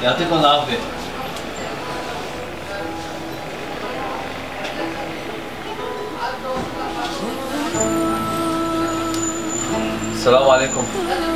يعطيكم العافيه. السلام عليكم.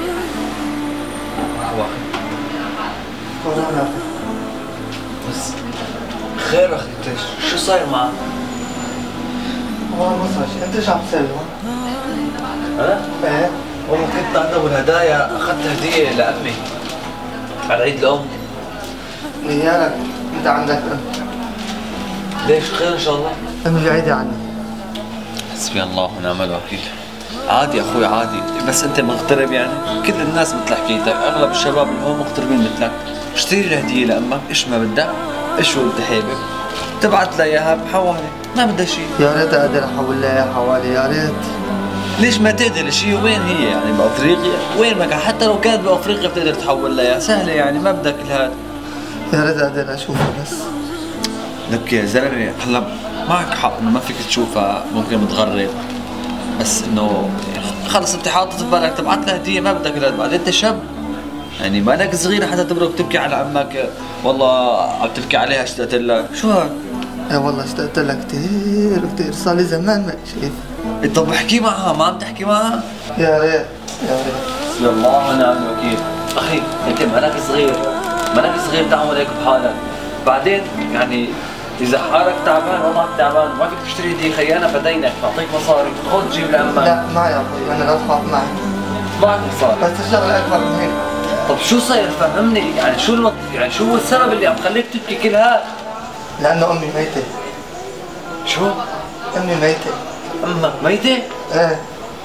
كورونا. بس خير اخي، انت شو صاير معك؟ والله ما صار شيء، انت شو عم تسوي هون؟ انا؟ ايه والله كنت عند بالهدايا، اخذت هديه لامي على عيد الام. نيالك انت عندك ام. ليش خير ان شاء الله؟ امي بعيدة عني. حسبي الله ونعم الوكيل. عادي اخوي عادي، بس انت مغترب يعني، كل الناس مثل حكيتك، اغلب الشباب اللي هون مغتربين مثلك. اشتري الهديه لامك، ايش ما بدها، ايش شو انت حابب، تبعت لها اياها بحوالي، ما بدها شيء. يا ريت اقدر احول لها اياها حوالي، يا ريت. ليش ما تقدر شيء؟ وين هي يعني بافريقيا؟ وين ما كان، حتى لو كانت بافريقيا بتقدر تحول لها اياها، سهله يعني، ما بدك الهاد. يا ريت اقدر اشوفها بس. لك يا زلمه هلا معك حق انه ما فيك تشوفها، ممكن متغرب، بس انه خلص انت حاطط في بالك تبعت لها هديه، ما بدك الهاد، بعدين انت شاب يعني، مالك صغير حتى تبرك تبكي على عمك، والله عم تبكي عليها اشتقت لك، شو هاد؟ ايه والله اشتقت لها كثير كثير، صار لي زمان ما شايف. طب احكي معها، ما عم تحكي معها؟ يا ريت يا ريت. حسبي الله ونعم الوكيل. اخي انت مالك صغير، مالك صغير تعمل هيك بحالك، بعدين يعني اذا حالك تعبان وضعك تعبان ما فيك تشتري هديه، خيي انا بدينك بعطيك مصاري، خذ جيب لامك. لا معي يا اخوي، انا لا تخاف معي. معك مصاري بس الشغله اكبر من هيك. طب شو صاير فهمني، يعني شو يعني شو السبب اللي عم خليك تبكي كل هاد؟ لانه امي ميته. شو؟ امي ميته. امك ميته؟ ايه.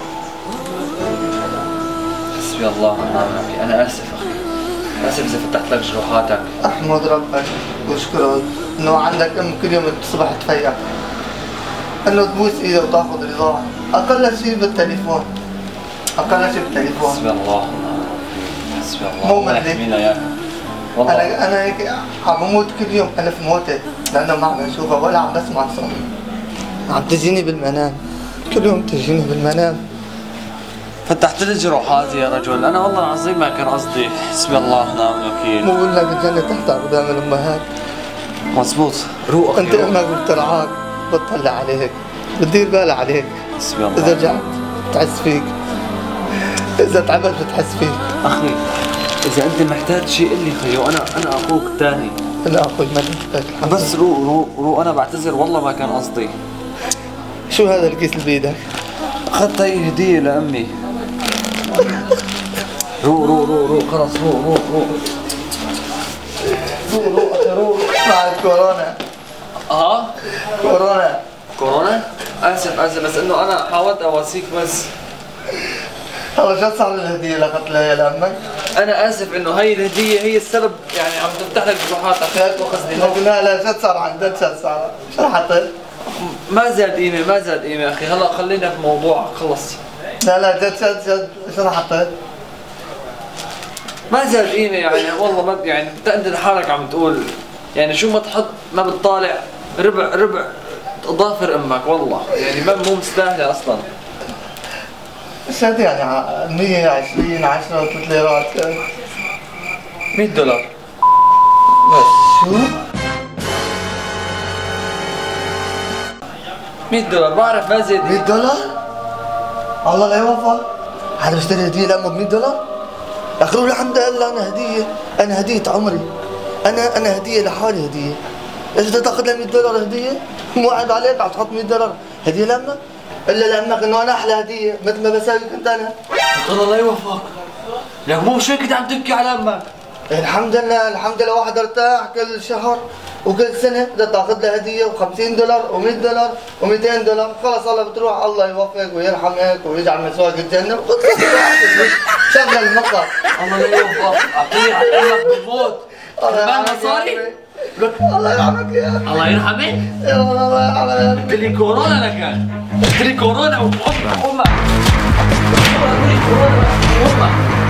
حسبي الله ونعم الوكيل، انا اسف اخي، اسف اذا فتحت لك جروحاتك. احمد ربك واشكره انه عندك ام كل يوم تصبح تفيقك، انه تبوس ايدها وتاخذ رضاها، اقل شيء بالتليفون، اقل شيء بالتليفون. حسبي الله ونعم الوكيل، حسبي الله. مو الله مدري. يحمينا اياك والله. انا هيك عم بموت كل يوم الف موته، لانه ما عم بشوفها ولا عم بسمع صوت. عم تجيني بالمنام، كل يوم تجيني بالمنام. فتحت لي جروحاتي يا رجل، انا والله العظيم ما كان قصدي، حسبي الله ونعم الوكيل. مو قلنا بالجنه تحت اقدام الامهات. مزبوط، روق اخي. انت امك بترعاك، بتطلع عليك، بتدير بالها عليك. حسبي الله. اذا رجعت بتحس فيك، اذا تعبت بتحس فيك. اخي اذا انت محتاج شيء قل لي خيو، انا اخوك الثاني. لا اخوي ما تحتاج، الحمد بس روق انا بعتذر والله ما كان قصدي. شو هذا الكيس اللي بايدك؟ اخذت هي هديه لامي. روق خلص، روق روق بعد كورونا. كورونا؟ اسف بس انه انا حاولت اواسيك بس. هلا شو صار الهديه اللي اخذت لها لامك؟ انا اسف انه هي الهديه هي السبب، يعني عم تفتح لك جروحاتك هيك وقصدي. لو قلنا لا شو صار عندك، شو صار؟ شو حطيت؟ ما زاد قيمه اخي، هلا خلينا في موضوع خلص. لا جد شو حطيت؟ ما زاد قيمه يعني، والله ما يعني انت لحالك عم تقول يعني شو ما تحط ما بتطالع ربع اظافر امك، والله يعني مو مستاهله اصلا. ايش هاد يعني 120 10 3 ليرات $100 بس. شو؟ $100 بعرف ما زاد. $100؟ الله لا يوفق. انا بشتري هديه لامك $100؟ يا اخي الحمد لله انا هديه عمري، انا هديه لحالي هديه. ايش بدك تاخذ لها $100 هديه؟ مو عيب عليك عم تحط $100 هديه لامك؟ الا لامك انه انا احلى هديه مثل ما بساوي كنت انا. الله لا يوفقك، لك مو شوي كنت عم تبكي على امك. الحمد لله واحد ارتاح كل شهر وكل سنه بدها تاخذ لها هديه $50 و$100 و$200، خلص الله بتروح الله يوفقك ويرحمك ويجعل مسواك الجنه شغل المقر. الله لا يوفقك، اعطيه على امك بالموت. كمان مصاري؟ الله يرحمك يا اخي. الله يرحمك؟ يا الله يرحمك. قلت لي كورونا لك، قلت لي كورونا وامك. قلت لي كورونا وامك.